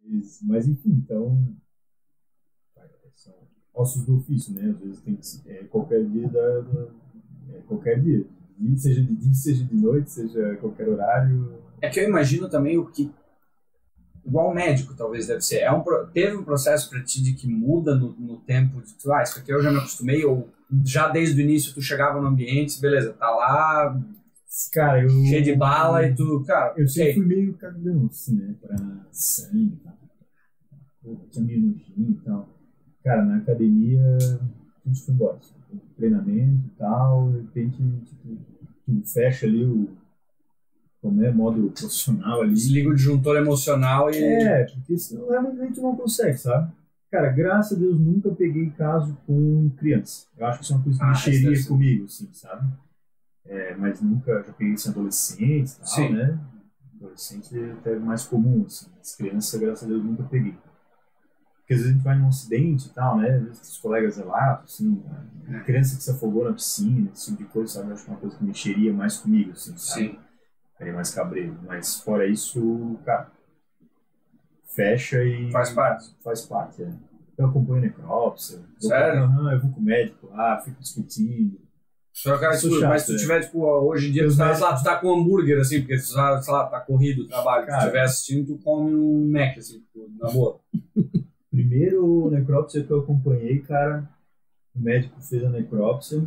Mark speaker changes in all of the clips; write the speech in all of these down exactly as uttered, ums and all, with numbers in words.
Speaker 1: Mas, mas enfim, então, são ossos do ofício, né? Às vezes tem que, é, qualquer dia, da, da, é, qualquer dia, seja de dia, seja de noite, seja qualquer horário.
Speaker 2: É que eu imagino também o que, igual médico talvez deve ser, é um, teve um processo para ti de que muda no, no tempo, de tu, ah, isso aqui eu já me acostumei, ou já desde o início tu chegava no ambiente, beleza, tá lá,
Speaker 1: cara, eu,
Speaker 2: cheio de bala e tu, cara,
Speaker 1: eu sempre
Speaker 2: okay.
Speaker 1: fui meio cagão, assim, né, pra sangue, tá? Pô, tinha meio nojinho e tal. Cara, na academia, tudo foi embora, assim, treinamento e tal, de repente, tipo, tu fecha ali o como é, modo profissional ali.
Speaker 2: Desliga o disjuntor emocional e...
Speaker 1: É, porque senão realmente tu não consegue, sabe? Cara, graças a Deus nunca peguei caso com criança. Eu acho que isso é uma coisa que
Speaker 2: ah,
Speaker 1: mexeria comigo, assim, sabe? É, mas nunca, já peguei assim, adolescentes e tal,
Speaker 2: Sim.
Speaker 1: né? Adolescente é até mais comum, assim. As crianças, graças a Deus, nunca peguei. Porque às vezes a gente vai num acidente e tal, né? Às vezes os colegas relatam, assim, a criança que se afogou na piscina, esse tipo de coisa, sabe? Eu acho que é uma coisa que mexeria mais comigo, assim, sabe?
Speaker 2: Sim.
Speaker 1: Ficaria mais cabreiro. Mas fora isso, cara, fecha e...
Speaker 2: Faz parte.
Speaker 1: Faz parte, é. Eu acompanho necrópsia.
Speaker 2: Sério?
Speaker 1: Eu, eu vou com o médico lá, fico discutindo.
Speaker 2: Só, cara, tipo, chato, mas se tu tiver, tipo, hoje em dia, tu tá, lá, tu tá com um hambúrguer, assim, porque tu tá, sei lá, tá corrido o trabalho, cara, se tu estiver assistindo, tu come um Mac, assim, na boa.
Speaker 1: Primeiro necrópsia que eu acompanhei, cara, o médico fez a necrópsia,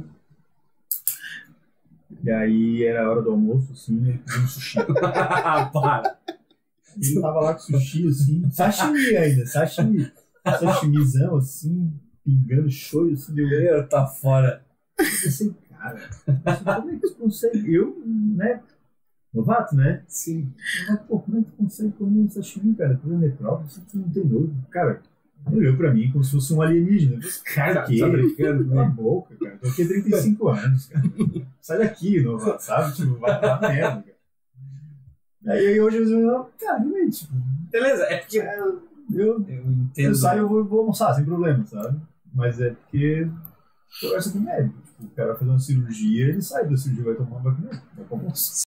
Speaker 1: e aí era a hora do almoço, assim, ele pediu um sushi.
Speaker 2: Para!
Speaker 1: Ele tava lá com sushi, assim, sashimi ainda, sashimi, sashimizão, assim, pingando shoyu, assim, deu...
Speaker 2: Meu, tá fora.
Speaker 1: Eu pensei, cara, como é que tu consegue? Eu, né, novato, né?
Speaker 2: Sim.
Speaker 1: Mas, pô, como é que tu consegue comer sashimi, cara? Tu é necrópsia, tu não tem nojo. Cara, ele olhou pra mim como se fosse um alienígena. Cara, que?
Speaker 2: Tá brincando,
Speaker 1: Cala a boca, cara. Tô aqui há trinta e cinco anos, cara. Sai daqui, novato, sabe? Tipo, vai pra merda, cara. Aí, aí hoje eu cara, realmente, tipo...
Speaker 2: Beleza, é porque...
Speaker 1: É, eu, eu,
Speaker 2: eu entendo.
Speaker 1: Eu saio, eu vou, vou almoçar, sem problema, sabe? Mas é porque... Conversa com o médico. Tipo, o cara vai fazer uma cirurgia, ele sai da cirurgia, vai tomar, vai comer, vai comer.